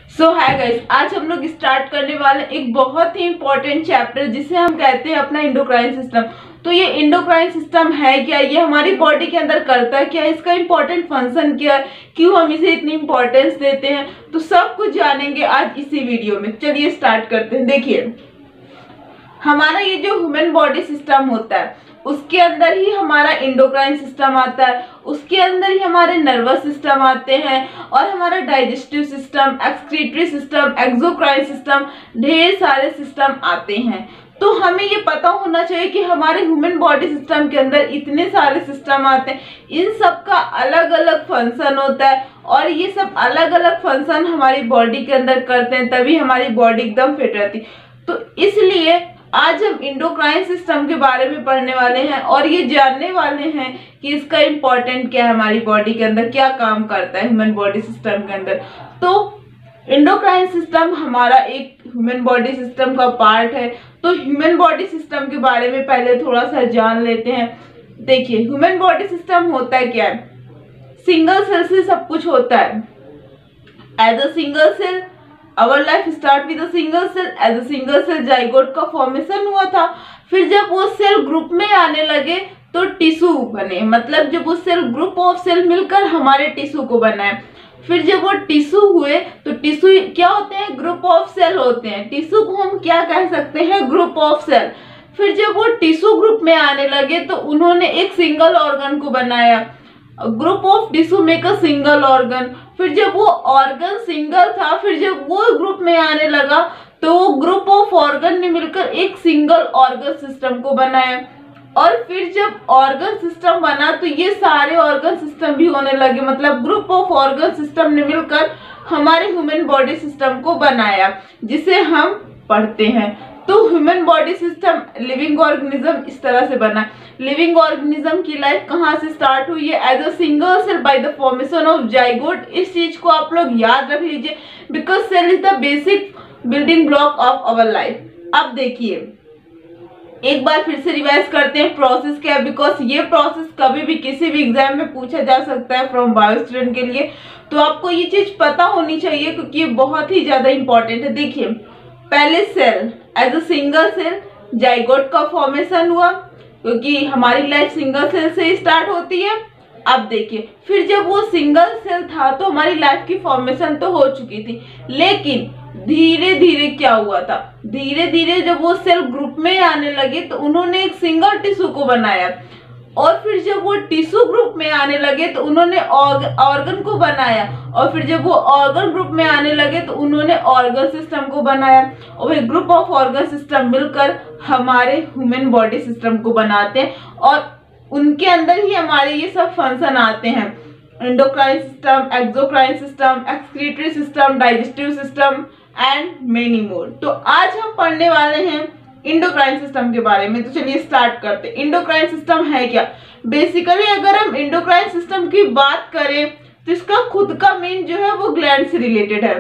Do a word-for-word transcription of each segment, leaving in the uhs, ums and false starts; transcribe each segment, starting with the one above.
सो hi guys, आज हम लोग स्टार्ट करने वाले एक बहुत ही इंपॉर्टेंट चैप्टर जिसे हम कहते हैं अपना एंडोक्राइन सिस्टम। तो ये एंडोक्राइन सिस्टम है क्या, ये हमारी बॉडी के अंदर करता है क्या, इसका इंपॉर्टेंट फंक्शन क्या है, क्यों हम इसे इतनी इंपॉर्टेंस देते हैं, तो सब कुछ जानेंगे आज इसी वीडियो में। चलिए स्टार्ट करते हैं। देखिए, हमारा ये जो ह्यूमन बॉडी सिस्टम होता है उसके अंदर ही हमारा एंडोक्राइन सिस्टम आता है, उसके अंदर ही हमारे नर्वस सिस्टम आते हैं और हमारा digestive system, excretory system, exocrine system, ढेर सारे सिस्टम आते हैं। तो हमें ये पता होना चाहिए कि हमारे ह्यूमन बॉडी सिस्टम के अंदर इतने सारे सिस्टम आते हैं, इन सब का अलग अलग फंक्शन होता है और ये सब अलग अलग फंक्शन हमारी बॉडी के अंदर करते हैं, तभी हमारी बॉडी एकदम फिट रहती। तो इसलिए आज हम एंडोक्राइन सिस्टम के बारे में पढ़ने वाले हैं और ये जानने वाले हैं कि इसका इम्पोर्टेंट क्या है, हमारी बॉडी के अंदर क्या काम करता है ह्यूमन बॉडी सिस्टम के अंदर। तो एंडोक्राइन सिस्टम हमारा एक ह्यूमन बॉडी सिस्टम का पार्ट है। तो ह्यूमन बॉडी सिस्टम के बारे में पहले थोड़ा सा जान लेते हैं। देखिए, ह्यूमन बॉडी सिस्टम होता है क्या है, सिंगल सेल से सब कुछ होता है। As a single cell Our life start with a single cell. As a single cell zygote का फॉर्मेशन हुआ था, फिर जब वो सेल ग्रुप में आने लगे तो टिश्यू बने, मतलब जब वो सेल ग्रुप ऑफ सेल मिलकर हमारे टिश्यू को बनाए। फिर जब वो टिश्यू हुए तो टिश्यू क्या होते हैं, ग्रुप ऑफ सेल होते हैं। टिश्यू को हम क्या कह सकते हैं, ग्रुप ऑफ सेल। फिर जब वो टिश्यू ग्रुप में आने लगे तो उन्होंने एक सिंगल ऑर्गन को बनाया, group of tissue make a single organ. फिर जब वो ऑर्गन सिंगल था, फिर जब वो ग्रुप में आने लगा तो वो ग्रुप ऑफ ऑर्गन ने मिलकर एक सिंगल ऑर्गन सिस्टम को बनाया। और फिर जब ऑर्गन सिस्टम बना तो ये सारे ऑर्गन सिस्टम भी होने लगे, मतलब ग्रुप ऑफ ऑर्गन सिस्टम ने मिलकर हमारे ह्यूमन बॉडी सिस्टम को बनाया, जिसे हम पढ़ते हैं। तो human body system living organism इस तरह से बना। लिविंग ऑर्गेनिज्म की लाइफ कहाँ से स्टार्ट हुई है, as a single cell by the formation of zygote. इस चीज को आप लोग याद रख लीजिए, because cell is the basic building block of our life. अब देखिए, एक बार फिर से रिवाइज करते हैं प्रोसेस क्या है, बिकॉज ये प्रोसेस कभी भी किसी भी एग्जाम में पूछा जा सकता है फ्रॉम बायो स्टूडेंट के लिए। तो आपको ये चीज पता होनी चाहिए क्योंकि ये बहुत ही ज्यादा इंपॉर्टेंट है। देखिए, पहले cell as a single cell zygote का फॉर्मेशन हुआ, क्योंकि हमारी लाइफ सिंगल सेल से स्टार्ट होती है। अब देखिए, फिर जब वो सिंगल सेल था तो हमारी लाइफ की फॉर्मेशन तो हो चुकी थी, लेकिन धीरे धीरे क्या हुआ था, धीरे धीरे जब वो सेल ग्रुप में आने लगे तो उन्होंने एक सिंगल टिश्यू को बनाया। और फिर जब वो टिश्यू ग्रुप में आने लगे तो उन्होंने ऑर्गन को बनाया। और फिर जब वो ऑर्गन ग्रुप में आने लगे तो उन्होंने ऑर्गन सिस्टम को बनाया। और वही ग्रुप ऑफ ऑर्गन सिस्टम मिलकर हमारे ह्यूमन बॉडी सिस्टम को बनाते हैं और उनके अंदर ही हमारे ये सब फंक्शन आते हैं, endocrine system, exocrine system, excretory system, digestive system and many more. तो आज हम पढ़ने वाले हैं एंडोक्राइन सिस्टम के बारे में। तो चलिए स्टार्ट करते हैं। एंडोक्राइन सिस्टम है क्या, बेसिकली अगर हम एंडोक्राइन सिस्टम की बात करें तो इसका खुद का मेन जो है वो ग्लैंड से रिलेटेड है।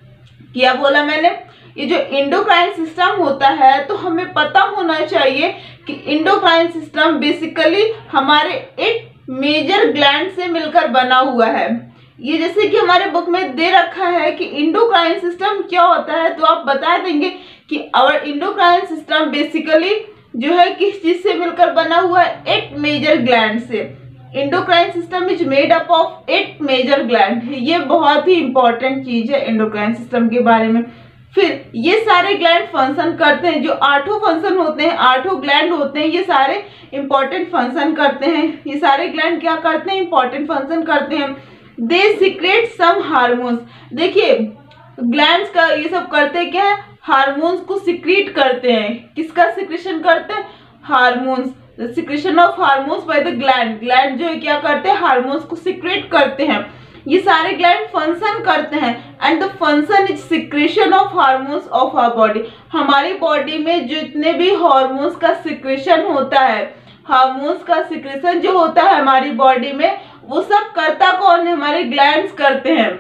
क्या बोला मैंने, ये जो एंडोक्राइन सिस्टम होता है तो हमें पता होना चाहिए कि एंडोक्राइन सिस्टम बेसिकली हमारे एक मेजर ग्लैंड से मिलकर बना हुआ है। ये जैसे कि हमारे बुक में दे रखा है कि एंडोक्राइन सिस्टम क्या होता है, तो आप बता देंगे कि आवर एंडोक्राइन सिस्टम बेसिकली जो है किस चीज से मिलकर बना हुआ है, एट मेजर ग्लैंड से। Endocrine system is made up of eight major gland. ये बहुत ही इंपॉर्टेंट चीज है एंडोक्राइन सिस्टम के बारे में। फिर ये सारे ग्लैंड फंक्शन करते हैं, जो आठों फंक्शन होते हैं, आठों ग्लैंड होते हैं, ये सारे इंपॉर्टेंट फंक्शन करते हैं। ये सारे ग्लैंड क्या करते हैं, इंपॉर्टेंट फंक्शन करते हैं। They secrete some hormones. देखिए, ग्लैंड्स का ये सब करते क्या है, हार्मोन्स को सीक्रेट करते हैं। किसका सीक्रेशन करते हैं, hormones, secretion of hormones by the gland. Gland जो है क्या करते हैं, हार्मोन्स को सीक्रेट करते हैं। ये सारे ग्लैंड फंक्शन करते हैं and the function is secretion of hormones of our body. हमारी बॉडी में जितने भी हार्मोन्स का सीक्रेशन होता है, हार्मोन्स का सीक्रेशन जो होता है हमारी बॉडी में, वो सब करता कौन है, हमारे ग्लैंड्स करते हैं।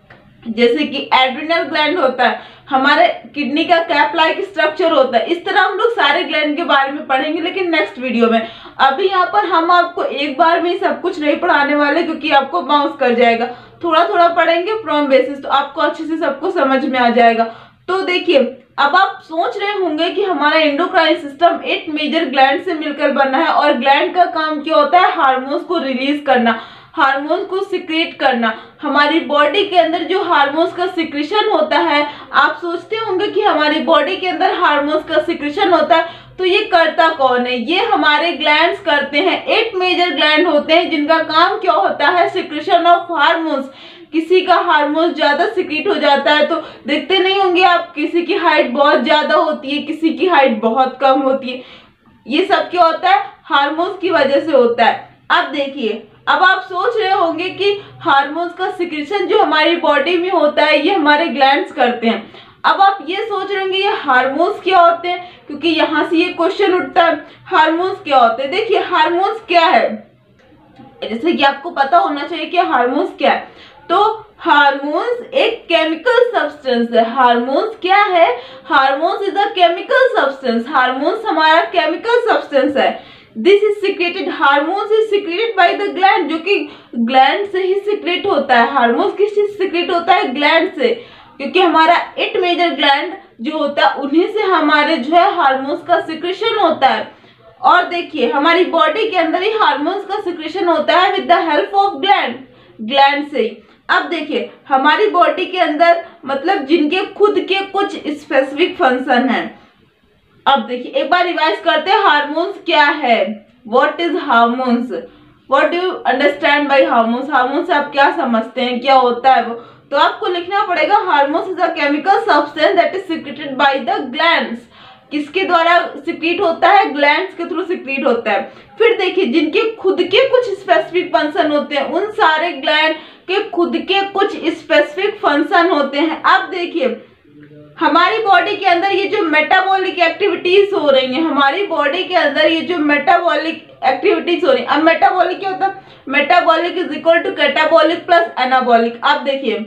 जैसे कि एड्रिनल ग्लैंड होता है, हमारे किडनी का कैप लाइक स्ट्रक्चर होता है। इस तरह हम लोग सारे ग्लैंड के बारे में पढ़ेंगे, लेकिन नेक्स्ट वीडियो में। अभी यहाँ पर हम आपको एक बार में सब कुछ नहीं पढ़ाने वाले क्योंकि आपको बाउंस कर जाएगा। थोड़ा थोड़ा पढ़ेंगे फ्रॉम बेसिस तो आपको अच्छे से सबको समझ में आ जाएगा। तो देखिए अब आप सोच रहे होंगे कि हमारा endocrine system eight major gland से मिलकर बना है और ग्लैंड का काम क्या होता है, हार्मोन्स को रिलीज करना, हार्मोन्स को सिक्रेट करना। हमारी बॉडी के अंदर जो हार्मोन्स का सिक्रेशन होता है, आप सोचते होंगे कि हमारी बॉडी के अंदर हार्मोन्स का सिक्रेशन होता है, तो ये करता कौन है, ये हमारे ग्लैंड्स करते हैं। एट मेजर ग्लैंड होते हैं जिनका काम क्या होता है, सिक्रेशन ऑफ हार्मोन्स। किसी का हार्मोन ज्यादा सिक्रीट हो जाता है तो देखते नहीं होंगे आप, किसी की हाइट बहुत ज्यादा होती है, किसी की हाइट बहुत कम होती है। ये सब क्या होता है, हार्मोन्स की वजह से होता है। अब देखिए अब आप सोच रहे होंगे कि हार्मोन्स का सिक्रेशन जो हमारी बॉडी में होता है ये हमारे ग्लैंड्स करते हैं। अब आप ये सोच रहे होंगे ये हार्मोन्स क्या होते हैं, क्योंकि यहाँ से ये क्वेश्चन उठता है हार्मोन्स क्या होते हैं। देखिए हार्मोन्स क्या है, जैसे कि आपको पता होना चाहिए कि हार्मोन्स क्या है। तो हार्मोन्स एक केमिकल सब्सटेंस है। हार्मोन्स क्या है, hormones is a chemical substance. Hormones हमारा केमिकल सब्सटेंस है। This is secreted, hormones is secreted by the gland, जो कि ग्लैंड से ही सिक्रेट होता है। हार्मोन्स किस चीज सिक्रेट होता है, ग्लैंड से, क्योंकि हमारा एट मेजर ग्लैंड जो होता है उन्हीं से हमारे जो है हार्मोन्स का सिक्रेशन होता है। और देखिए हमारी बॉडी के अंदर ही हार्मोन्स का सिक्रेशन होता है with the help of gland, gland से ही। अब देखिए हमारी बॉडी के अंदर मतलब जिनके खुद के कुछ स्पेसिफिक फंक्शन हैं। अब देखिए एक बार रिवाइज करते हैं, हार्मोन्स क्या है, what is hormones, what do you understand by hormones. Hormones से आप क्या समझते हैं, क्या होता है वो, तो आपको लिखना पड़ेगा hormones is a chemical substance that is secreted by the glands. किसके द्वारा सिक्रीट होता है, ग्लैंड्स के थ्रू सिक्रीट होता है। फिर देखिए जिनके खुद के कुछ स्पेसिफिक फंक्शन होते हैं, उन सारे ग्लैंड के खुद के कुछ स्पेसिफिक फंक्शन होते हैं। अब देखिए हमारी बॉडी के अंदर ये जो मेटाबॉलिक एक्टिविटीज हो रही हैं, हमारी बॉडी के अंदर ये जो मेटाबॉलिक एक्टिविटीज हो रही है। अब मेटाबॉलिक क्या होता है, metabolic is equal to catabolic plus anabolic. अब देखिए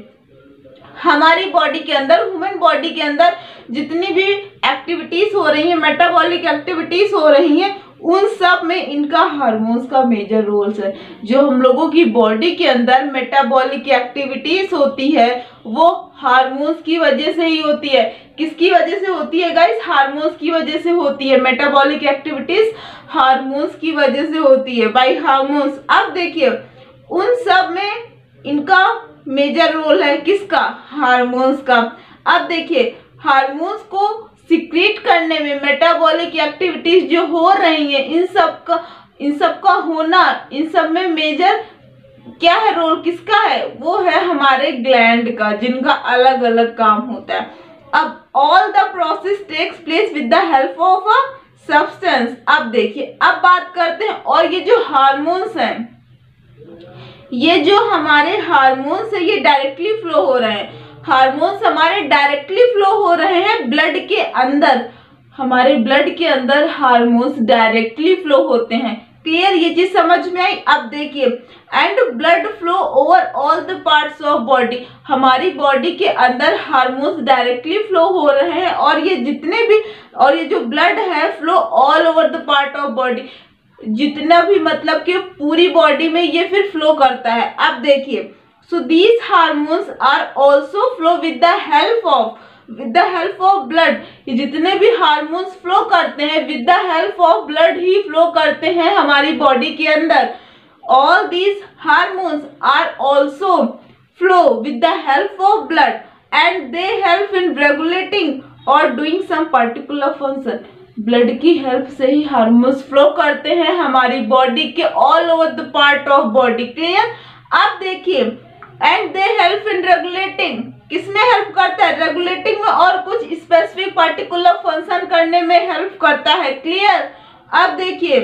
हमारी बॉडी के अंदर, ह्यूमन बॉडी के अंदर जितनी भी एक्टिविटीज हो रही हैं, मेटाबॉलिक एक्टिविटीज हो रही हैं, उन सब में इनका हार्मोन्स का मेजर रोल्स है। जो हम लोगों की बॉडी के अंदर मेटाबॉलिक एक्टिविटीज होती है वो हार्मोन्स की वजह से ही होती है। किसकी वजह से होती है गाइस, हार्मोन्स की वजह से होती है। मेटाबॉलिक एक्टिविटीज हार्मोन्स की वजह से होती है, बाय हार्मोन्स। अब देखिए उन सब में इनका मेजर रोल है, किसका, हार्मोन्स का। अब देखिए हार्मोन्स को सिक्रीट करने में मेटाबॉलिक एक्टिविटीज जो हो रही हैं, इन सब का इन सब का होना, इन सब में मेजर क्या है, रोल किसका है, वो है हमारे ग्लैंड का, जिनका अलग अलग काम होता है। अब all the process takes place with the help of a substance. अब देखिए अब बात करते हैं, और ये जो हार्मोन्स हैं, ये जो हमारे हार्मोन्स है ये डायरेक्टली फ्लो हो रहे हैं। हार्मोन्स हमारे डायरेक्टली फ्लो हो रहे हैं ब्लड के अंदर। हमारे ब्लड के अंदर हार्मोन्स डायरेक्टली फ्लो होते हैं। क्लियर, ये चीज समझ में आई। अब देखिए and blood flow over all the parts of body. हमारी बॉडी के अंदर हार्मोन्स डायरेक्टली फ्लो हो रहे हैं, और ये जितने भी, और ये जो ब्लड है flow all over the part of body, जितना भी मतलब कि पूरी बॉडी में ये फिर फ्लो करता है। अब देखिए so these hormones are also flow with the help of with the help of blood. ये जितने भी हार्मोन्स फ्लो करते हैं with the help of blood ही फ्लो करते हैं हमारी बॉडी के अंदर। All these hormones are also flow with the help of blood and they help in regulating और doing some particular function. Blood की हेल्प से ही हार्मोन्स फ्लो करते हैं हमारी बॉडी के all over the part of body. Clear. अब देखिए and they help in regulating, किसमें हेल्प करता है, रेगुलेटिंग में, और कुछ स्पेसिफिक पर्टिकुलर फंक्शन करने में हेल्प करता है। क्लियर। अब देखिए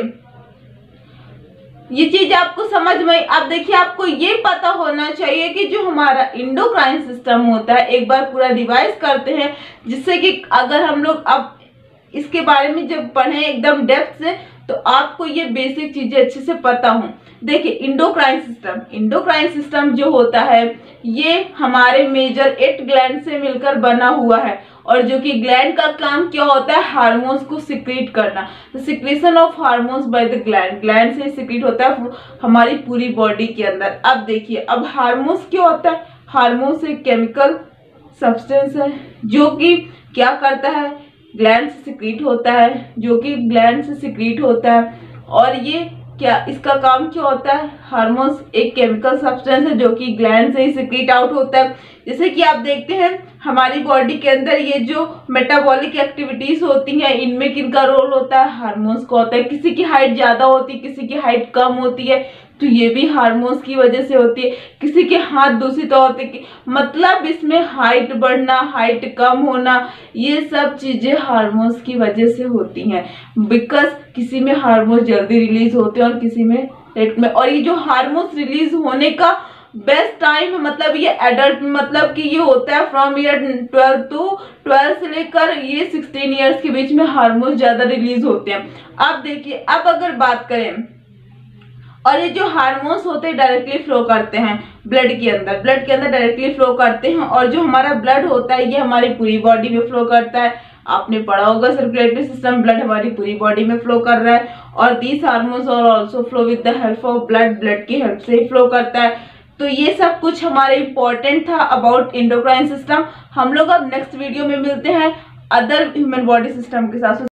ये चीज आपको समझ में। अब देखिए आपको ये पता होना चाहिए कि जो हमारा एंडोक्राइन सिस्टम होता है, एक बार पूरा रिवाइज करते हैं, जिससे कि अगर हम लोग अब इसके बारे में जब पढ़ें एकदम डेप्थ से तो आपको ये बेसिक चीजें अच्छे से पता हो। देखिए एंडोक्राइन सिस्टम, एंडोक्राइन सिस्टम जो होता है ये हमारे मेजर एट ग्लैंड से मिलकर बना हुआ है, और जो कि ग्लैंड का काम क्या होता है, हार्मोन्स को सिक्रीट करना। The secretion of hormones by the gland, gland से सिक्रीट होता है हमारी पूरी बॉडी के अंदर। अब देखिए, अब हार्मोन्स क्या होता है, हार्मोन्स एक केमिकल सब्सटेंस है जो कि क्या करता है, ग्लैंड से सिक्रीट होता है, जो कि ग्लैंड से सिक्रीट होता है। और ये क्या, इसका काम क्या होता है, हार्मोन्स एक केमिकल सब्सटेंस है जो कि ग्लैंड से ही सिक्रीट आउट होता है। जैसे कि आप देखते हैं हमारी बॉडी के अंदर ये जो मेटाबॉलिक एक्टिविटीज होती हैं, इनमें किनका रोल होता है, हार्मोन्स का होता है। किसी की हाइट ज्यादा होती है, किसी की हाइट कम होती है, तो ये भी हार्मोन्स की वजह से होती है। किसी के हाथ दूषित होते हैं, मतलब इसमें हाइट बढ़ना, हाइट कम होना, ये सब चीजें हार्मोन्स की वजह से होती हैं। बिकॉज किसी में हार्मोन्स जल्दी रिलीज होते हैं और किसी में लेट में। और ये जो हार्मोन्स रिलीज होने का बेस्ट टाइम, मतलब ये एडल्ट, मतलब कि ये होता है from year twelve to twelve से लेकर ये सिक्सटीन ईयर्स के बीच में हार्मोन्स ज्यादा रिलीज होते हैं। अब देखिए, अब अगर बात करें, और ये जो हार्मोन्स होते हैं डायरेक्टली फ्लो करते हैं ब्लड के अंदर, ब्लड के अंदर डायरेक्टली फ्लो करते हैं। और जो हमारा ब्लड होता है ये हमारी पूरी बॉडी में फ्लो करता है। आपने पढ़ा होगा सर्कुलेटरी सिस्टम, ब्लड हमारी पूरी बॉडी में फ्लो कर रहा है। और these hormones are also flow with the help of blood, blood की हेल्प से ही फ्लो करता है। तो ये सब कुछ हमारे इंपॉर्टेंट था अबाउट एंडोक्राइन सिस्टम। हम लोग अब नेक्स्ट वीडियो में मिलते हैं अदर ह्यूमन बॉडी सिस्टम के साथ।